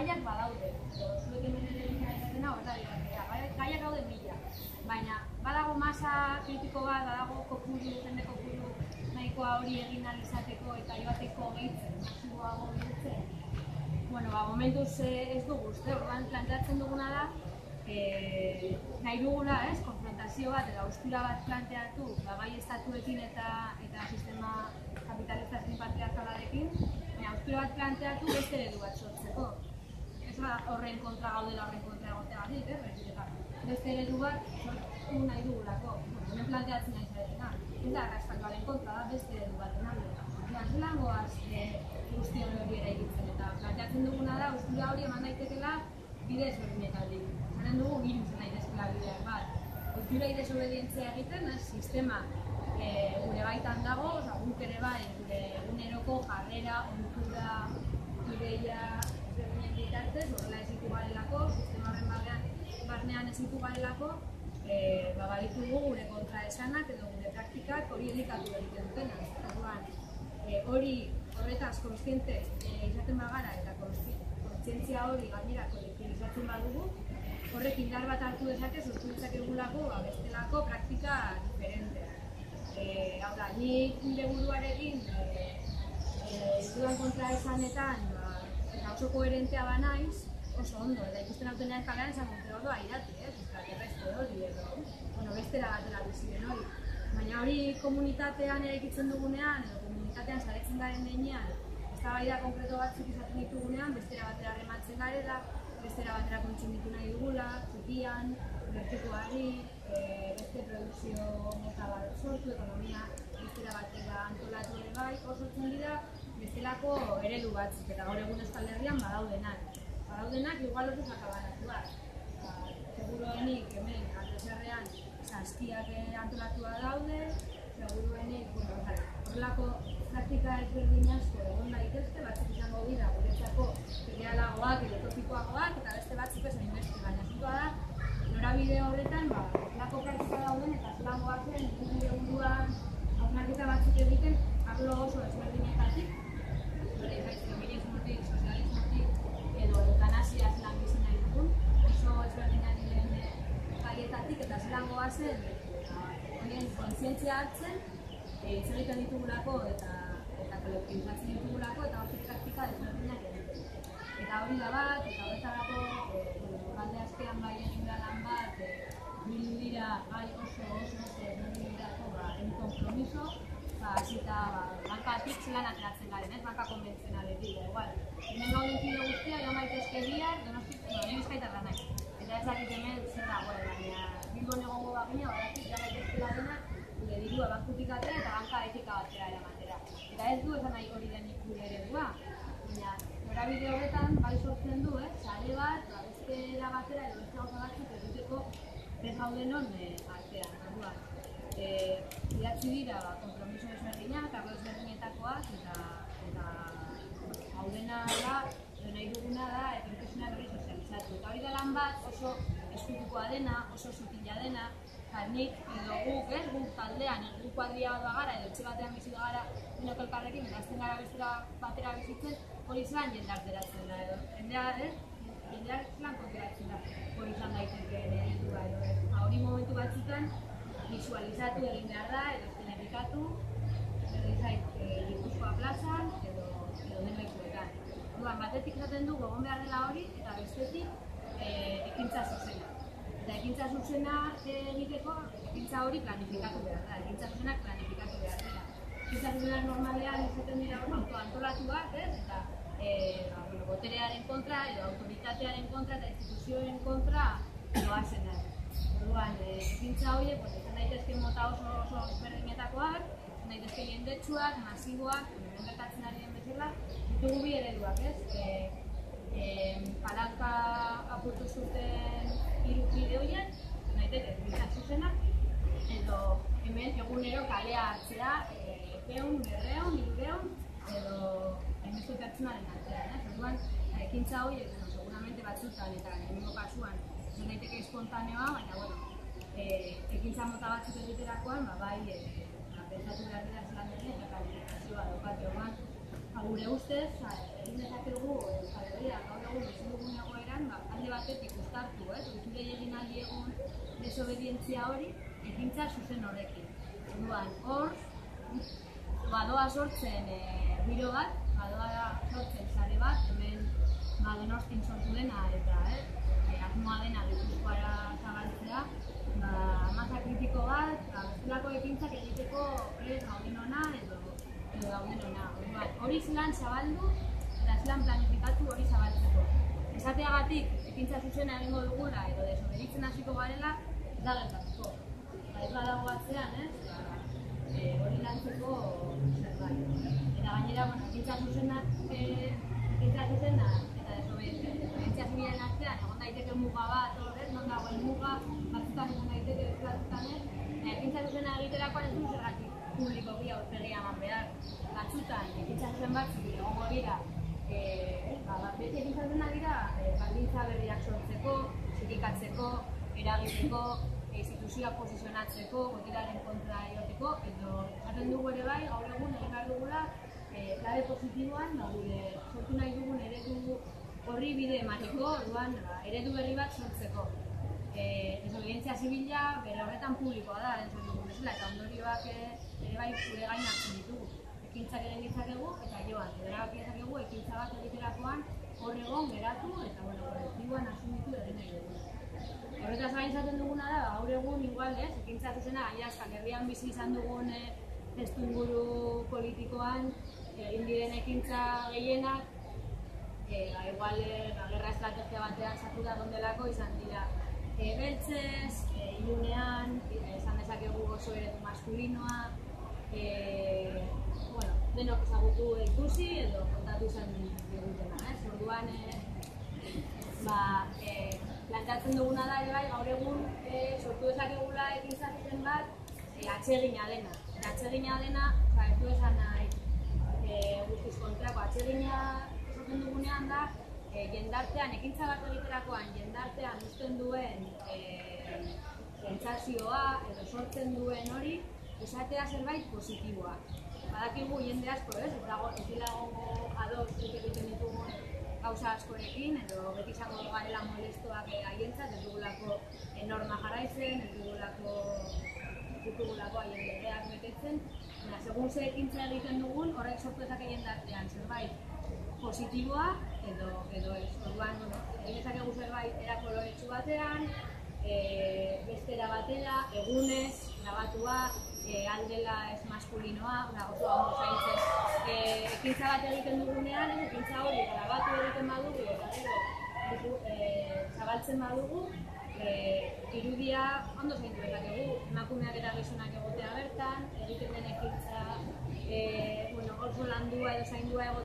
gaiak badaude, zuek hemen ere dena gaiak daude mila, baina badago masa kritiko bat, badago kopuru, jende kopuru nahikoa hori egin izateko eta joateko gehitzen, masiboago bihurtzen. Momentuz ez dugu uste, orduan planteatzen duguna da, nahi dugula, konfrontazio bat edo haustura bat planteatu, bai estatuekin eta sistema kapitalista patriarkalarekin, baina haustura bat planteatu beste eredu bat sortzeko. Ez horren kontra gaudela horren kontra egoteagatik, beste eredu bat sortu nahi dugulako. Hemen planteatzen nahi zaretena, ez da arraskatuaren kontra da beste eredu bat enago. Zelangoaz guzti hori eraikitzen eta planteatzen duguna da, haustura hori eman daitekeela bide ezberdinetatik. Zanen dugu giruzen nahi dezkela bideak bat. Kulturei desobedientzia egiten, sistema gure baitan dago, guk ere bai, gure eguneroko jarrera, ohitura, ideia ezberdinen bitartez, horrela ezitu garelako, sistema horren barnean ezitu garelako, baditugu gure kontraesanak edo gure praktikak hori elikatu egiten dutena. Hori horretaz kontziente izaten bagara eta kontzientzia hori gainera kolektibizatzen badugu, horrek indar bat hartu dezake, sortu dezakegulako bestelako praktika diferenteak. Hau da, nik nire buruarekin dudan kontraesanetan eta oso koherentea banaiz, oso ondo, eta ikusten hautenean kalean esan dute hori airati, extraterrestre hori edo bestera batera bizien hori. Baina hori komunitatean eraikitzen dugunean, edo komunitatean zaretzen garen denean, eztabaida konkreto batzuk izaten ditugunean, bestera batera rematzen garela, bestera batera kontsumitu nahi dugula, txikian, bertikoari, beste produkzio mota bat sortu, ekonomia bestera batera antolatu ere bai, sortzen dira bestelako eredu batzuk, eta gaur egun Euskal Herrian badaudenak. Badaudenak igual oso akabanatuak. Seguruenik hemen Aldezerrean saskiak antolatua daude, seguruenik horrelako praktika ezberdin asko egon daitezke, batzuk izango dira guretzako errealagoak edo topikoagoak eta beste batzuk ez hainbeste, baina zikoa da norabide horretan horrelako praktika dauden eta zelangoa zen gure buruan hausnarketa batzuk egiten arlo oso ezberdinetatik, feminismotik, sozialismotik edo eutanasiaz lan bizi nahi dugun, oso ezberdinak diren gaietatik eta zelangoa zen horien kontzientzia hartzen, hitz egiten ditugulako eta kolektibizatzen ditugulako eta hortik praktika desberdinak egiten. Eta hori da bat, eta horretarako galde askean bai egin da lan bat, bildu dira gai oso desberdinetako en kompromiso, hasita bankatik zelan ateratzen garen, banka konbentzionaletik, hemen gauden kide guztia, joan gaitezke bihar, Donostia Bizkaitarra nahi. Eta ez dakit hemen zer dagoen, baina Bilbon egongo bagina, badatik joan gaitezkela denak, gure dirua bankutik atera eta banka etika batera eramatera. Eta ez du esan nahi hori denik gure eredua, baina norabide horretan bai sortzen du, sare bat, bestera batera edo beste gauza batzuk egiteko ez gaudenon artean. Idatzi dira konpromiso ezberdinak, arlo ezberdinetakoak eta gaudena da, nahi duguna da, etorkizuna berri sozializatu. Eta hori da lan bat oso eskutukoa dena, oso zutila dena, nik edo guk taldean, guk kuadria bat bagara edo etxe batean bizi bagara denok elkarrekin, berazten gara bestera batera bizitzen, hori zelan jendea ateratzen da edo. Jendea zelan konturatzen da, hori izan daiteke eredua edo. Hori momentu batzutan, visualizatu egin behar da, edo eszenarifikatu, Gipuzkoa plazan, edo denlekuetan. Batetik esaten du gogon behar dela hori, eta bestetik ekintza zuzena. Eta ekintza zuzena egiteko, ekintza hori planifikatu behar da, ekintza zuzenak planifikatu behar dela. Ekintza zuzenak normalean izaten dira antolatuak, eta boterearen kontra, edo autoritatearen kontra, eta instituzioen kontra doazen da. Orduan, ekintza horiek, izan daitezke mota oso ezberdinetakoak, izan daitezke jendetsuak, masiboak, gertatzen ari den bezala, ditugu bi ereduak, palanka apurtu zuten hiru kide horien, izan daiteke ekintza zuzenak, edo hemen egunero kalea hartzea, 100, 200, 300, edo hainbeste pertsonaren artean. Orduan, ekintza horiek, seguramente batzutan eta hemengo kasuan, izan daiteke espontaneoa, baina ekintza mota batzuk egiterakoan, bai, pentsatu behar dira zelan den eta kalifikazioa daukate. Orduan, gure ustez, egin dezakegu Euskal Herria gaur egun uztartu, ohiturei egin ahal diegun desobedientzia hori, ekintza zuzen horrekin. Orduan, hor, badoa sortzen biro bat, badoa sortzen sare bat, hemen Donostin sortu dena eta asmoa dena Gipuzkoara zabaltzea, masa kritiko bat, bestelako ekintzak egiteko gaudenona edo gaudenona. Hori zelan zabaldu eta zelan planifikatu hori zabaltzeko. Esateagatik, ekintza zuzena egingo dugula edo desobeditzen hasiko garela, ez da gertatuko. Ez badago batzean, hori lantzeko zerbait. Eta gainera, ekintza zuzena eta desobedientzia zibilen artean, egon daiteke muga bat, non dagoen muga, batzutan egon daiteke batzutan ez. Ekintza zuzena egiterakoan ez du zergatik publikoki aurpegia eman behar. Batzutan, ekintza zuzen batzuk egongo dira, beti ekintza zuzena dira, baldintza berriak sortzeko, sindikatzeko, eragiteko, instituzioak posizionatzeko, boteraren kontra joteko, edo esaten dugu ere bai, gaur egun egin behar dugula, klabe positiboan, gure sortu nahi dugun eredu horri bide emateko, orduan eredu berri bat sortzeko. Desobedientzia zibila bere horretan publikoa da, entzun dugu bezala, eta ondorioak ere bai gure gain hartzen ditugu. Ekintzak egin ditzakegu eta joan, erabaki dezakegu ekintza bat egiterakoan hor egon geratu eta kolektiboan asumitu egin nahi dugu. Horretaz gain izaten duguna da, gaur egun igual ekintza zuzena, gainera Euskal Herrian bizi izan dugun testuinguru politikoan egin diren ekintza gehienak, igual gerra estrategia batean sartuta egondelako izan dira beltzez, ilunean, esan dezakegu oso eredu maskulinoa, denok ezagutu ikusi edo kontatu izan digutena. Orduan, planteatzen duguna da ere bai, gaur egun sortu dezakegula ekintza zuzen bat atsegina dena. Atsegina dena, ez du esan nahi guztiz kontrako, atsegina esaten dugunean da jendartean, ekintza bat egiterakoan jendartean uzten duen sentsazioa edo sortzen duen hori esatea zerbait positiboa. Badakigu jende asko ez dela egongo ados egiten ditugun gauza askorekin edo beti izango garela molestoak haientzat, ez dugulako norma jarraitzen, ez dugulako haien legeak betetzen. Segun ze ekintza egiten dugun, horrek sortu dezake jendartean zerbait positiboa edo ez. Orduan, egin dezakegu zerbait era koloretsu batean, bestera batera, egunez, grabatua, aldela ez maskulinoa, oso ondo zaintzen. Ekintza bat egiten dugunean, ekintza hori grabatu egiten badugu eta gero zabaltzen badugu, irudia ondo zaintu dezakegu, emakumeak eta gizonak egotea bertan, egiten den ekintza oso landua edo zaindua egotea